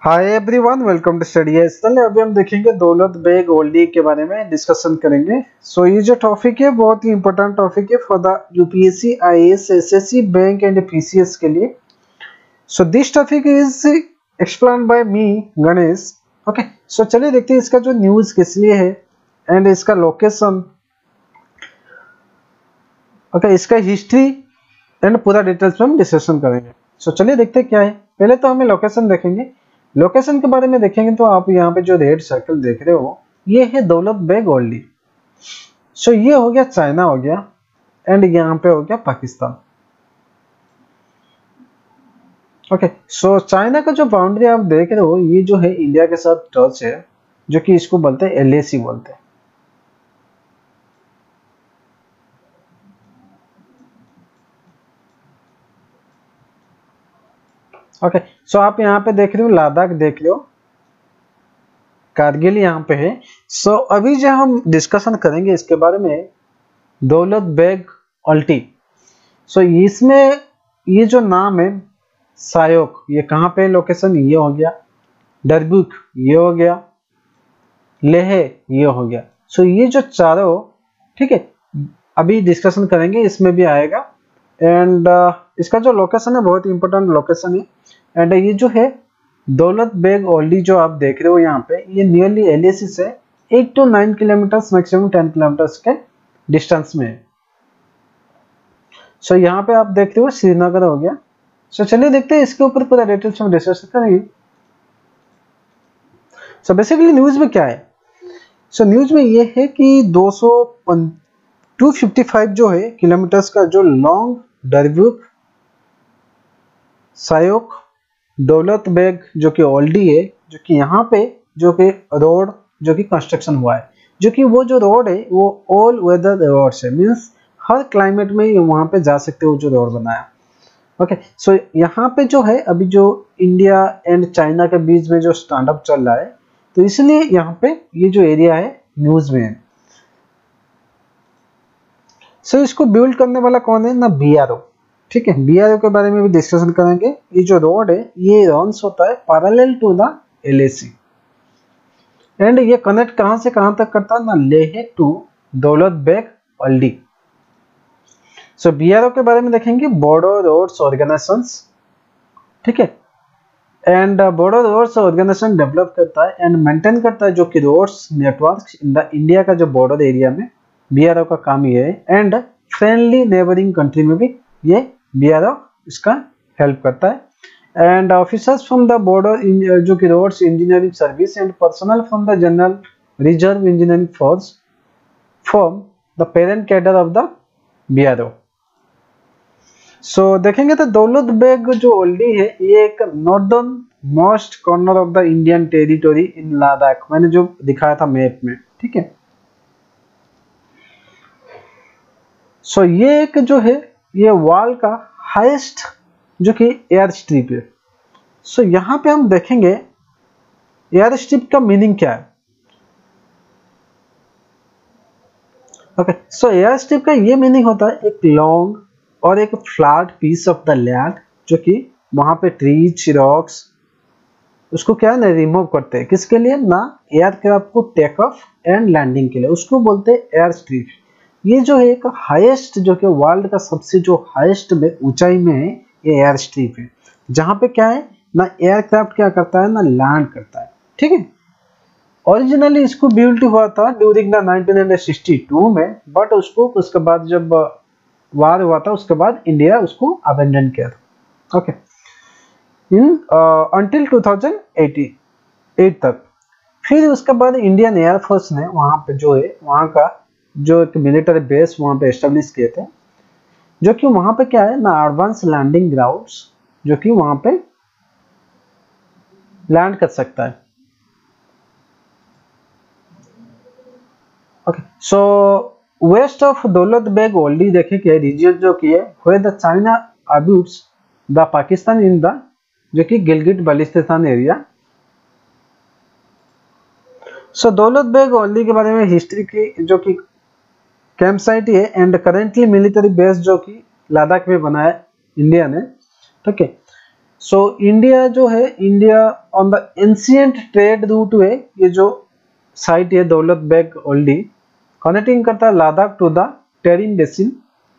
Hi everyone, welcome to study SL. अभी हम देखेंगे दौलत बेग ओल्डी के बारे में डिस्कशन करेंगे। ये जो टॉपिक है बहुत ही इंपॉर्टेंट टॉपिक है for the UPSC, IAS, SSC, bank and PCS के लिए। This topic is explain by me Ganesh. Okay, चलिए देखते हैं इसका जो न्यूज किस लिए है एंड इसका लोकेशन, ओके, इसका हिस्ट्री एंड पूरा डिटेल्स में हम डिस्कशन करेंगे। चलिए देखते हैं क्या है। पहले तो हमें लोकेशन देखेंगे। लोकेशन के बारे में देखेंगे तो आप यहाँ पे जो रेड सर्कल देख रहे हो ये है दौलत बेग ओल्डी। ये हो गया चाइना हो गया एंड यहाँ पे हो गया पाकिस्तान। ओके, चाइना का जो बाउंड्री आप देख रहे हो ये जो है इंडिया के साथ टच है, जो कि इसको बोलते हैं एलएसी बोलते हैं। ओके, आप यहाँ पे देख रहे हो लद्दाख देख रहे हो, कारगिल यहाँ पे है। अभी जो हम डिस्कशन करेंगे इसके बारे में दौलत बेग ओल्डी। इसमें ये जो नाम है सायोक, ये कहाँ पे लोकेशन, ये हो गया डरबुक, ये हो गया लेह, ये हो गया। ये जो चारों, ठीक है, अभी डिस्कशन करेंगे, इसमें भी आएगा। एंड इसका जो लोकेशन है बहुत इंपॉर्टेंट लोकेशन है। एंड ये जो है दौलत बेग ओल्डी जो आप देख रहे हो यहाँ पे, ये नियरली एलएसी से 8 to 9 किलोमीटर्स, मैक्सिमम 10 किलोमीटर्स के डिस्टेंस में है। यहाँ पे आप देख रहे हो श्रीनगर हो गया। चलिए देखते हैं इसके ऊपर पूरा डिटेल्स में डिस्कस करेंगे। बेसिकली न्यूज में क्या है, न्यूज में ये है कि 255 जो है किलोमीटर्स का जो लॉन्ग डरबुक सायोक दौलत बेग जो कि ओल्डी है, जो कि यहाँ पे जो कि रोड जो कि कंस्ट्रक्शन हुआ है, जो कि वो जो रोड है वो ऑल वेदर रोड है, मीन्स हर क्लाइमेट में वहां पे जा सकते हो जो रोड बनाया। ओके, यहाँ पे जो है अभी जो इंडिया एंड चाइना के बीच में जो स्टैंड अप चल रहा है, तो इसलिए यहाँ पे ये जो एरिया है न्यूज में है। इसको बिल्ड करने वाला कौन है ना, बीआरओ। ठीक है, बीआरओ के बारे में भी डिस्कशन करेंगे। ये जो रोड है ये रन्स होता है parallel to the LAC and ये कनेक्ट कहां से कहां तक करता है ना, लेह टू दौलत बेग ओल्डी। बीआरओ के बारे में देखेंगे, बॉर्डर रोड्स ऑर्गेनाइजेशंस, ठीक है, and border roads organisation develop करता है एंड मेंटेन करता है जो कि roads network in the India का जो बॉर्डर एरिया में बीआरओ का काम ये है। एंड फ्रेंडली नेबरिंग कंट्री में भी ये बीआरओ इसका हेल्प करता है। And officers from the border जो कि roads engineering service and personnel from the general reserve engineering force form the parent cadre of the BRO. देखेंगे तो दौलत बेग जो ओल्डी है ये एक northern most corner of the Indian territory in Ladakh, मैंने जो दिखाया था मैप में, ठीक है। ये एक जो है ये वर्ल्ड का हाईएस्ट जो कि एयर स्ट्रिप है। यहाँ पे हम देखेंगे एयर स्ट्रिप का मीनिंग क्या है। ओके, एयर स्ट्रिप का ये मीनिंग होता है एक लॉन्ग और एक flat piece of the land, जो कि वहां पे ट्रीज रॉक्स उसको क्या है ना रिमूव करते हैं, किसके लिए ना, एयरक्राफ्ट को टेक ऑफ एंड लैंडिंग के लिए, उसको बोलते हैं एयर स्ट्रिप। ये जो है एक हाईएस्ट जो कि वर्ल्ड का सबसे जो हाईएस्ट में ऊंचाई में है ये एयर स्ट्रिप है, जहां पे क्या है ना एयरक्राफ्ट क्या करता है ना लैंड करता है, ठीक है। ओरिजिनली इसको बिल्ड हुआ था ड्यूरिंग द 1962 में, बट उसके बाद जब वार हुआ था उसके बाद इंडिया उसको अबेंडन किया था। ओके, इन अंटिल 2088 तक। फिर उसके बाद इंडियन एयरफोर्स ने वहां पे जो है वहां का जो एक मिलिट्री बेस वहां पे एस्टेब्लिश किए थे, जो कि वहां पे क्या है ना एडवांस लैंडिंग ग्राउंड्स, जो कि वहां पे लैंड कर सकता है। Okay, west of Daulat Beg Oldi देखेंगे रीजन जो कि है where the China abuts the Pakistan in the जो कि गिलगिट बल्टिस्तान एरिया। दौलत बेग ओल्डी के बारे में हिस्ट्री की जो कि कैंप साइट है एंड करेंटली मिलिट्री बेस जो कि लद्दाख में बनाया इंडिया ने, ठीक है। सो इंडिया जो है, India on the ancient trade route है, ये जो साइट है दौलत बेग ओल्डी, कनेक्टिंग करता है Ladakh to the Tarim basin.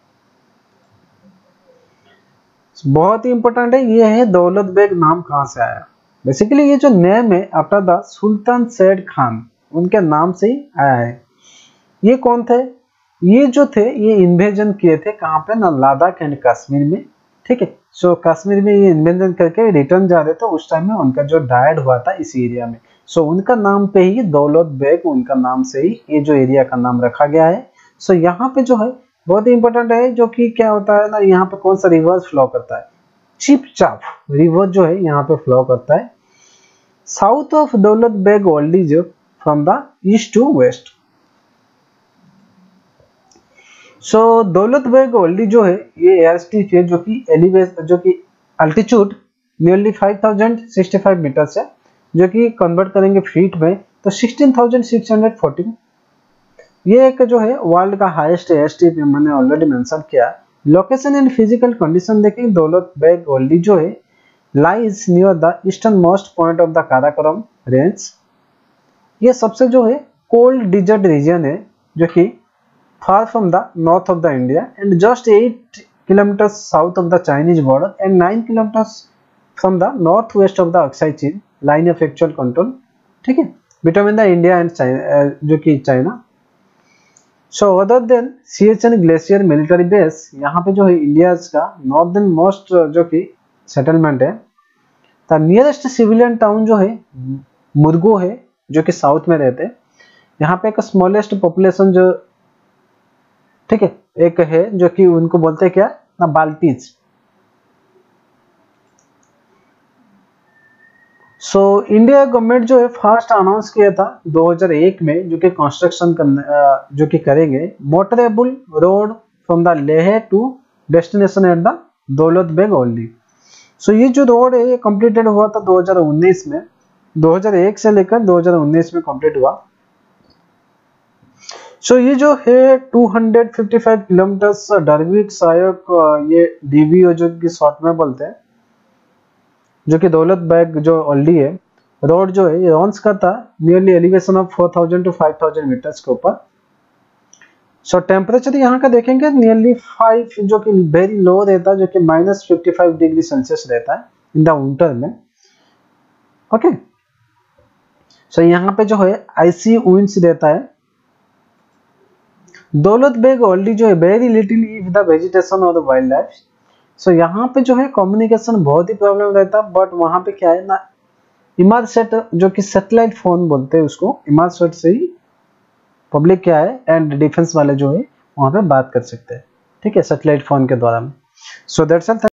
बहुत ही इंपॉर्टेंट है, ये है दौलत बेग नाम कहाँ से आया। बेसिकली ये जो नेम है after the sultan Sayyid Khan, उनके नाम से ही आया है। ये कौन थे? ये जो थे ये इन्वेजन किए थे कहाँ पे ना, लद्दाख एंड कश्मीर में। ठीक है, सो कश्मीर में ये इन्वेजन करके रिटर्न जा रहे थे, उस टाइम में उनका जो डायड हुआ था इस एरिया में। सो उनका नाम पे ही दौलत बेग, उनका नाम से ही ये जो एरिया का नाम रखा गया है। सो यहाँ पे जो है बहुत ही इंपॉर्टेंट है, जो कि क्या होता है ना, यहाँ पे कौन सा रिवर फ्लो करता है, चिपचाप रिवर जो है यहाँ पे फ्लो करता है साउथ ऑफ दौलत बेग ओल्डी, जो from the east to west. So Daulat Beg Oldi जो है ये एयर स्ट्रिप है, जो कि अल्टीट्यूड नियरली 5065 मीटर है, जो कि कन्वर्ट करेंगे फीट में तो 16,614। ये एक जो है वर्ल्ड का हाईएस्ट एयर स्ट्रिप है, मैंने ऑलरेडी मेंशन किया। लोकेशन एंड फिजिकल कंडीशन देखें, दौलत बेग ओल्डी जो है lies near the eastern most point of the Karakoram range. ये सबसे जो है कोल्ड डिजर्ट रीजन है, जो कि far from the north of the India and just 8 kilometers south of the Chinese border and 9 kilometers from the northwest of the Aksai Chin line of actual control, ठीक है, between the India and China, जो कि China. So other than Siachen Glacier military base, यहाँ पे जो है India का northern most जो कि सेटलमेंट है। द नियरेस्ट सिविलियन टाउन जो है मुर्गो है, जो कि साउथ में रहते हैं। यहाँ पे एक स्मॉलेस्ट पॉपुलेशन जो, ठीक है, एक है जो कि उनको बोलते हैं क्या ना, बाल्टीज। सो इंडिया गवर्नमेंट जो है फर्स्ट अनाउंस किया था 2001 में, जो कि कंस्ट्रक्शन जो कि करेंगे motorable road from the Leh to destination at the Daulat Beg Oldi. So ये जो रोड है ये कंप्लीटेड हुआ था 2019 में, 2001 से लेकर 2019 में कंप्लीट हुआ। सो ये जो है 255 किलोमीटर्स डरविक सायक, ये डीवीओ जो कि शॉर्ट में बोलते हैं, जो कि दौलत बेग जो ओल्डी है रोड जो है ये रॉन्स करता है nearly elevation of 4000 to 5000 metres के ऊपर। सो टेम्परेचर यहाँ का देखेंगे नियरली 5, जो कि वेरी लो रहता है, जो कि -55 डिग्री सेल्सियस रहता है इन द विंटर में। ओके, सो यहाँ पे जो है आईसी विंड्स रहता है। दौलत बेग ओल्डी जो है very little if the vegetation और द वाइल्ड लाइफ। सो यहाँ पे जो है कम्युनिकेशन बहुत ही प्रॉब्लम रहता है, बट वहाँ पे क्या है ना, इमारसेट जो कि सैटेलाइट फोन बोलते हैं उसको, इमारसेट से ही पब्लिक क्या है एंड डिफेंस वाले जो है वहाँ पे बात कर सकते हैं, ठीक है, सैटेलाइट फोन के द्वारा में। So that's all.